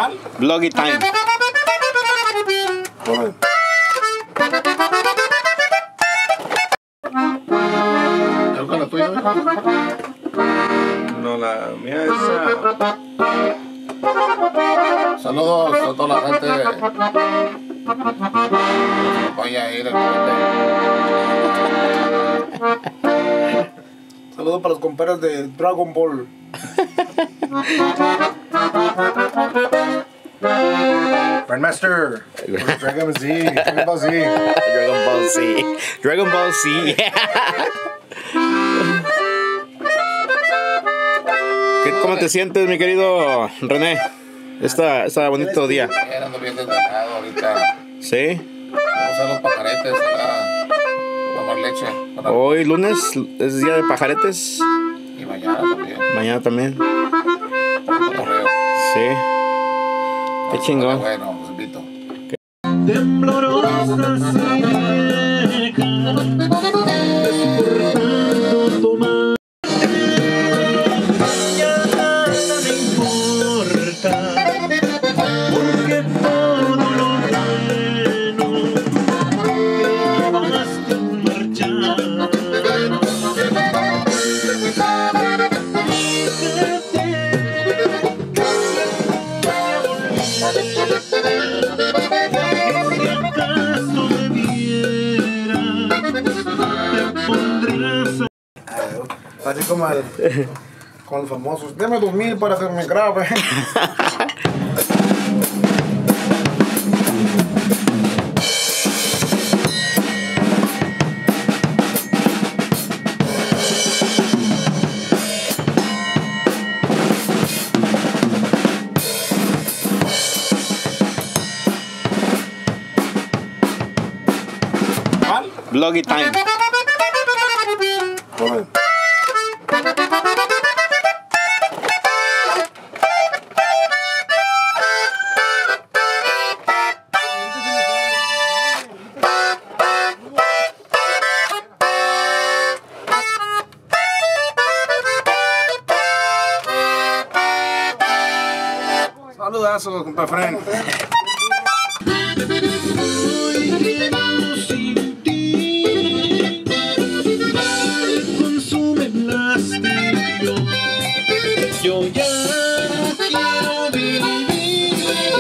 ¿Cuál? Vloggy time. ¿Toca la tuya? No, la mía es... Saludos a toda la gente. Vaya a ir al Saludos para los compadres de Dragon Ball. Grandmaster. Dragon Ball Z. Dragon Ball Z. Dragon Ball Z. Dragon Ball Z. ¿Cómo te sientes, mi querido René? Está bonito día. Ando bien desvelado ahorita. ¿Sí? Vamos a los pajaretes a tomar leche. Hoy lunes es día de pajaretes. Y mañana también. Mañana también. Correo. Sí. Qué chingón. Bueno, los invito. Temblorosa seca, despertando tu mano. Ya nada me importa, porque todo lo bueno que llevaste en marchar. Así como con los famosos. Deme 2000 para hacerme grave. ¿Cuál? Vloggy time. Saludazos, compa Fren. Hoy quedo sin ti, me consume el hastío. Yo ya quiero vivir.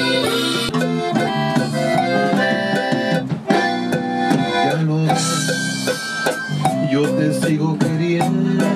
Ya lo ves, yo te sigo queriendo.